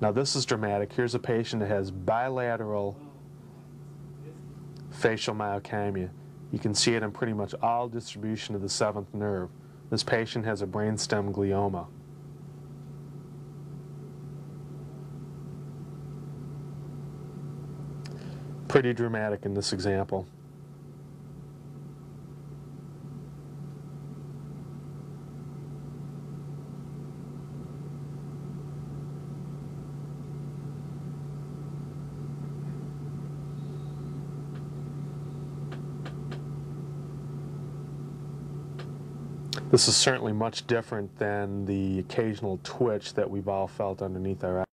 Now this is dramatic. Here's a patient that has bilateral facial myokymia. You can see it in pretty much all distribution of the seventh nerve. This patient has a brainstem glioma. Pretty dramatic in this example. This is certainly much different than the occasional twitch that we've all felt underneath our eyes.